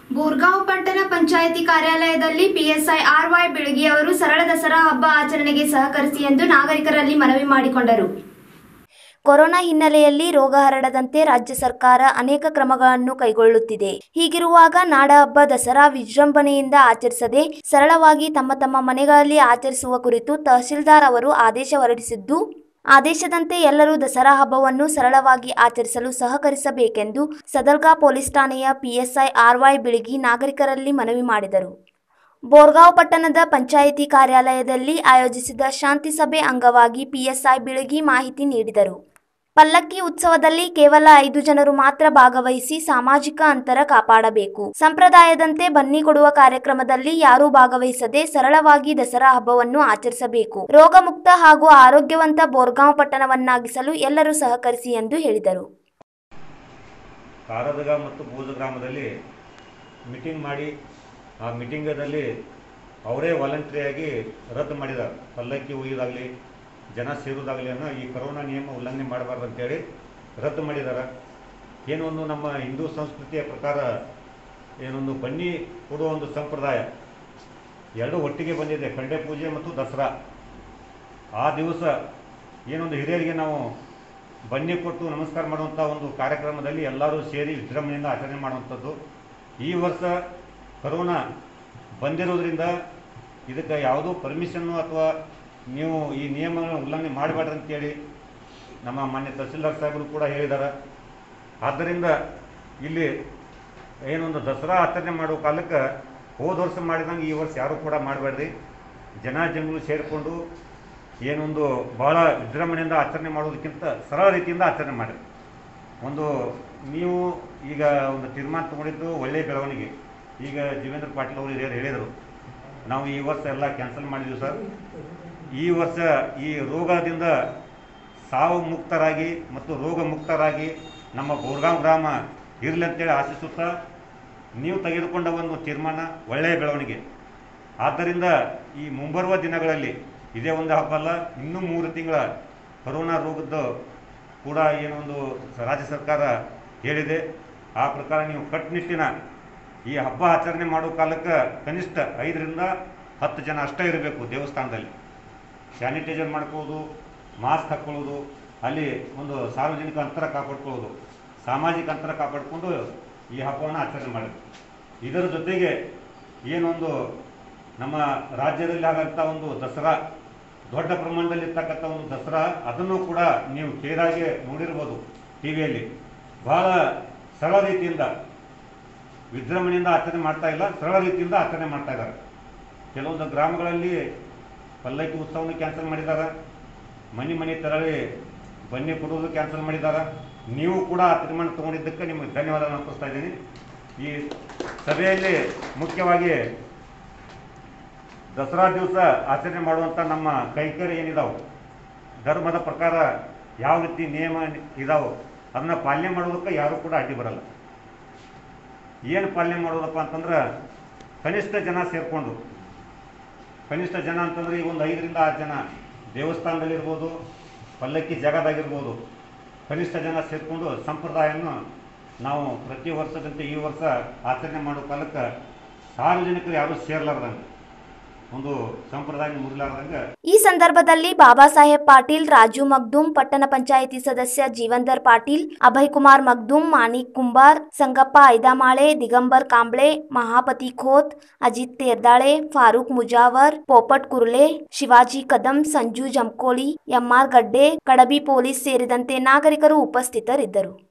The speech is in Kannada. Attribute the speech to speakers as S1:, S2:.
S1: ಬೋರ್ಗಾಂವ್ ಪಟ್ಟಣ ಪಂಚಾಯಿತಿ ಕಾರ್ಯಾಲಯದಲ್ಲಿ ಪಿಎಸ್ಐ ಆರ್.ವೈ. ಬಿಳಗಿ ಅವರು ಸರಳ ದಸರಾ ಹಬ್ಬ ಆಚರಣೆಗೆ ಸಹಕರಿಸಿ ಎಂದು ನಾಗರಿಕರಲ್ಲಿ ಮನವಿ ಮಾಡಿಕೊಂಡರು. ಕೊರೋನಾ ಹಿನ್ನೆಲೆಯಲ್ಲಿ ರೋಗ ಹರಡದಂತೆ ರಾಜ್ಯ ಸರ್ಕಾರ ಅನೇಕ ಕ್ರಮಗಳನ್ನು ಕೈಗೊಳ್ಳುತ್ತಿದೆ. ಹೀಗಿರುವಾಗ ನಾಡಹಬ್ಬ ದಸರಾ ವಿಜೃಂಭಣೆಯಿಂದ ಆಚರಿಸದೆ ಸರಳವಾಗಿ ತಮ್ಮ ತಮ್ಮ ಮನೆಗಳಲ್ಲಿ ಆಚರಿಸುವ ಕುರಿತು ತಹಶೀಲ್ದಾರ್ ಅವರು ಆದೇಶ ಹೊರಡಿಸಿದ್ದು, ಆದೇಶದಂತೆ ಎಲ್ಲರೂ ದಸರಾ ಹಬ್ಬವನ್ನು ಸರಳವಾಗಿ ಆಚರಿಸಲು ಸಹಕರಿಸಬೇಕೆಂದು ಸದಲ್ಗಾ ಪೊಲೀಸ್ ಠಾಣೆಯ ಪಿಎಸ್ಐ ಆರ್.ವೈ. ಬಿಳಗಿ ನಾಗರಿಕರಲ್ಲಿ ಮನವಿ ಮಾಡಿದರು. ಬೋರ್ಗಾಂವ್ ಪಟ್ಟಣದ ಪಂಚಾಯಿತಿ ಕಾರ್ಯಾಲಯದಲ್ಲಿ ಆಯೋಜಿಸಿದ ಶಾಂತಿ ಸಭೆ ಅಂಗವಾಗಿ ಪಿಎಸ್ಐ ಬಿಳಗಿ ಮಾಹಿತಿ ನೀಡಿದರು. ಪಲ್ಲಕ್ಕಿ ಉತ್ಸವದಲ್ಲಿ ಕೇವಲ 5 ಜನರು ಮಾತ್ರ ಭಾಗವಹಿಸಿ ಸಾಮಾಜಿಕ ಅಂತರ ಕಾಪಾಡಬೇಕು. ಸಂಪ್ರದಾಯದಂತೆ ಬನ್ನಿ ಕೊಡುವ ಕಾರ್ಯಕ್ರಮದಲ್ಲಿ ಯಾರೂ ಭಾಗವಹಿಸದೆ ಸರಳವಾಗಿ ದಸರಾ ಹಬ್ಬವನ್ನು ಆಚರಿಸಬೇಕು. ರೋಗ ಮುಕ್ತ ಹಾಗೂ ಆರೋಗ್ಯವಂತ ಬೋರ್ಗಾಂವ್ ಪಟ್ಟಣವನ್ನಾಗಿಸಲು ಎಲ್ಲರೂ ಸಹಕರಿಸಿ ಎಂದು ಹೇಳಿದರು.
S2: ಕಾರದಗ ಮತ್ತು ಬೂಜ ಗ್ರಾಮದಲ್ಲಿ ಮೀಟಿಂಗ್ ಮಾಡಿ ಆ ಮೀಟಿಂಗದಲ್ಲಿ ಅವರೇ ವಾಲಂಟ್ರಿಯಾಗಿ ರದ್ದು ಮಾಡಿದ್ದಾರೆ. ಪಲ್ಲಕ್ಕಿ ಒಯ್ಯೋದಾಗಲಿ ಜನ ಸೇರೋದಾಗಲಿ ಅನ್ನೋ ಈ ಕೊರೋನಾ ನಿಯಮ ಉಲ್ಲಂಘನೆ ಮಾಡಬಾರ್ದು ಅಂತೇಳಿ ರದ್ದು ಮಾಡಿದ್ದಾರೆ. ಏನೊಂದು ನಮ್ಮ ಹಿಂದೂ ಸಂಸ್ಕೃತಿಯ ಪ್ರಕಾರ ಏನೊಂದು ಬನ್ನಿ ಕೊಡುವ ಒಂದು ಸಂಪ್ರದಾಯ ಎರಡೂ ಒಟ್ಟಿಗೆ ಬಂದಿದೆ, ಖಂಡೆ ಪೂಜೆ ಮತ್ತು ದಸರಾ. ಆ ದಿವಸ ಏನೊಂದು ಹಿರಿಯರಿಗೆ ನಾವು ಬನ್ನಿ ಕೊಟ್ಟು ನಮಸ್ಕಾರ ಮಾಡುವಂಥ ಒಂದು ಕಾರ್ಯಕ್ರಮದಲ್ಲಿ ಎಲ್ಲರೂ ಸೇರಿ ವಿಜೃಂಭಣೆಯಿಂದ ಆಚರಣೆ ಮಾಡುವಂಥದ್ದು. ಈ ವರ್ಷ ಕೊರೋನಾ ಬಂದಿರೋದ್ರಿಂದ ಇದಕ್ಕೆ ಯಾವುದೂ ಪರ್ಮಿಷನ್ನು ಅಥವಾ ನೀವು ಈ ನಿಯಮಗಳನ್ನು ಉಲ್ಲಂಘನೆ ಮಾಡಬೇಡ್ರಿ ಅಂತೇಳಿ ನಮ್ಮ ಮಾನ್ಯ ತಹಸೀಲ್ದಾರ್ ಸಾಹೇಬರು ಕೂಡ ಹೇಳಿದ್ದಾರೆ. ಆದ್ದರಿಂದ ಇಲ್ಲಿ ಏನೊಂದು ದಸರಾ ಆಚರಣೆ ಮಾಡುವ ಕಾಲಕ್ಕೆ ಹೋದ ವರ್ಷ ಮಾಡಿದಂಗೆ ಈ ವರ್ಷ ಯಾರೂ ಕೂಡ ಮಾಡಬೇಡ್ರಿ. ಜಂಗುಳು ಸೇರಿಕೊಂಡು ಏನೊಂದು ಭಾಳ ವಿಜೃಂಭಣೆಯಿಂದ ಆಚರಣೆ ಮಾಡೋದಕ್ಕಿಂತ ಸರಳ ರೀತಿಯಿಂದ ಆಚರಣೆ ಮಾಡಿರಿ. ನೀವು ಈಗ ಒಂದು ತೀರ್ಮಾನ ತಗೊಂಡಿದ್ದು ಒಳ್ಳೆಯ ಬೆಳವಣಿಗೆ. ಈಗ ಜೀವೇಂದ್ರ ಪಾಟೀಲ್ ಅವರು ಹೇಳಿದರು, ನಾವು ಈ ವರ್ಷ ಎಲ್ಲ ಕ್ಯಾನ್ಸಲ್ ಮಾಡಿದ್ದೀವಿ ಸರ್. ಈ ವರ್ಷ ಈ ರೋಗದಿಂದ ಸಾವು ಮುಕ್ತರಾಗಿ ಮತ್ತು ರೋಗ ಮುಕ್ತರಾಗಿ ನಮ್ಮ ಬೋರ್ಗಾಂವ್ ಗ್ರಾಮ ಇರಲಿ ಅಂತೇಳಿ ಆಶಿಸುತ್ತಾ ನೀವು ತೆಗೆದುಕೊಂಡ ಒಂದು ತೀರ್ಮಾನ ಒಳ್ಳೆಯ ಬೆಳವಣಿಗೆ. ಆದ್ದರಿಂದ ಈ ಮುಂಬರುವ ದಿನಗಳಲ್ಲಿ ಇದೇ ಒಂದು ಹಬ್ಬ ಅಲ್ಲ, ಇನ್ನೂ 3 ತಿಂಗಳ ಕೊರೋನಾ ರೋಗದ್ದು ಕೂಡ ಏನೊಂದು ರಾಜ್ಯ ಸರ್ಕಾರ ಹೇಳಿದೆ. ಆ ಪ್ರಕಾರ ನೀವು ಕಟ್ಟುನಿಟ್ಟಿನ ಈ ಹಬ್ಬ ಆಚರಣೆ ಮಾಡೋ ಕಾಲಕ್ಕೆ ಕನಿಷ್ಠ 5 ರಿಂದ 10 ಜನ ಅಷ್ಟೇ ಇರಬೇಕು. ದೇವಸ್ಥಾನದಲ್ಲಿ ಸ್ಯಾನಿಟೈಸರ್ ಮಾಡ್ಕೊಳ್ಳೋದು, ಮಾಸ್ಕ್ ಹಾಕ್ಕೊಳ್ಳೋದು, ಅಲ್ಲಿ ಒಂದು ಸಾರ್ವಜನಿಕ ಅಂತರ ಕಾಪಾಡ್ಕೊಳ್ಳೋದು, ಸಾಮಾಜಿಕ ಅಂತರ ಕಾಪಾಡಿಕೊಂಡು ಈ ಹಬ್ಬವನ್ನು ಆಚರಣೆ ಮಾಡಬೇಕು. ಇದರ ಜೊತೆಗೆ ಏನೊಂದು ನಮ್ಮ ರಾಜ್ಯದಲ್ಲಿ ಆಗೋಂಥ ಒಂದು ದಸರಾ, ದೊಡ್ಡ ಪ್ರಮಾಣದಲ್ಲಿ ಇರ್ತಕ್ಕಂಥ ಒಂದು ದಸರಾ, ಅದನ್ನು ಕೂಡ ನೀವು ಕ್ಲಿಯರಾಗಿ ನೋಡಿರ್ಬೋದು ಟಿವಿಯಲ್ಲಿ. ಭಾಳ ಸರಳ ರೀತಿಯಿಂದ ವಿಜೃಂಭಣೆಯಿಂದ ಆಚರಣೆ ಮಾಡ್ತಾ ಇಲ್ಲ, ಸರಳ ರೀತಿಯಿಂದ ಆಚರಣೆ ಮಾಡ್ತಾ ಇದ್ದಾರೆ. ಕೆಲವೊಂದು ಗ್ರಾಮಗಳಲ್ಲಿ ಪಲ್ಲಕ್ಕಿ ಉತ್ಸವವನ್ನು ಕ್ಯಾನ್ಸಲ್ ಮಾಡಿದ್ದಾರೆ, ಮನೆ ತೆರಳಿ ಬನ್ನಿ ಕೊಡುವುದು ಕ್ಯಾನ್ಸಲ್ ಮಾಡಿದ್ದಾರೆ. ನೀವು ಕೂಡ ಆ ತೀರ್ಮಾನ ತಗೊಂಡಿದ್ದಕ್ಕೆ ನಿಮಗೆ ಧನ್ಯವಾದ ಅರ್ಪಿಸ್ತಾ ಇದ್ದೀನಿ. ಈ ಸಭೆಯಲ್ಲಿ ಮುಖ್ಯವಾಗಿ ದಸರಾ ದಿವಸ ಆಚರಣೆ ಮಾಡುವಂಥ ನಮ್ಮ ಕೈಕರ್ಯ ಏನಿದಾವೆ, ಧರ್ಮದ ಪ್ರಕಾರ ಯಾವ ರೀತಿ ನಿಯಮ ಇದಾವೆ ಅದನ್ನು ಪಾಲನೆ ಮಾಡೋದಕ್ಕೆ ಯಾರೂ ಕೂಡ ಅಡ್ಡಿ ಬರಲ್ಲ. ಏನು ಪಾಲನೆ ಮಾಡೋದಪ್ಪ ಅಂತಂದ್ರೆ ಕನಿಷ್ಠ ಜನ ಸೇರಿಕೊಂಡು, ಕನಿಷ್ಠ ಜನ ಅಂತಂದರೆ ಈಗ ಒಂದು 5 ರಿಂದ 6 ಜನ ದೇವಸ್ಥಾನದಲ್ಲಿರ್ಬೋದು, ಪಲ್ಲಕ್ಕಿ ಜಾಗದಾಗಿರ್ಬೋದು, ಕನಿಷ್ಠ ಜನ ಸೇರಿಕೊಂಡು ಸಂಪ್ರದಾಯವನ್ನು ನಾವು ಪ್ರತಿ ವರ್ಷದಂತೆ ಈ ವರ್ಷ ಆಚರಣೆ ಮಾಡೋ ಕಾಲಕ್ಕೆ ಸಾರ್ವಜನಿಕರು ಯಾರೂ ಸೇರ್ಲಾರ್ದಂಗೆ ಒಂದು ಸಂಪ್ರದಾಯ ಮುರಿಲಾರ್ದಂಗೆ.
S1: ಈ ಸಂದರ್ಭದಲ್ಲಿ ಬಾಬಾ ಸಾಹೇಬ್ ಪಾಟೀಲ್, ರಾಜು ಮಗ್ದುಮ್, ಪಟ್ಟಣ ಪಂಚಾಯಿತಿ ಸದಸ್ಯ ಜೀವಂದರ್ ಪಾಟೀಲ್, ಅಭಯ್ ಕುಮಾರ್ ಮಗ್ದುಮ್, ಮಾಣಿಕ್ ಕುಂಬಾರ್, ಸಂಗಪ್ಪ ಐದಾಮಾಳೆ, ದಿಗಂಬರ್ ಕಾಂಬ್ಳೆ, ಮಹಾಪತಿ ಖೋತ್, ಅಜಿತ್ ತೇರ್ದಾಳೆ, ಫಾರೂಕ್ ಮುಜಾವರ್, ಪೋಪಟ್ ಕುರ್ಲೆ, ಶಿವಾಜಿ ಕದಂ, ಸಂಜು ಜಮಕೋಳಿ, ಎಂಆರ್ ಗಡ್ಡೆ, ಕಡಬಿ ಪೊಲೀಸ್ ಸೇರಿದಂತೆ ನಾಗರಿಕರು ಉಪಸ್ಥಿತರಿದ್ದರು.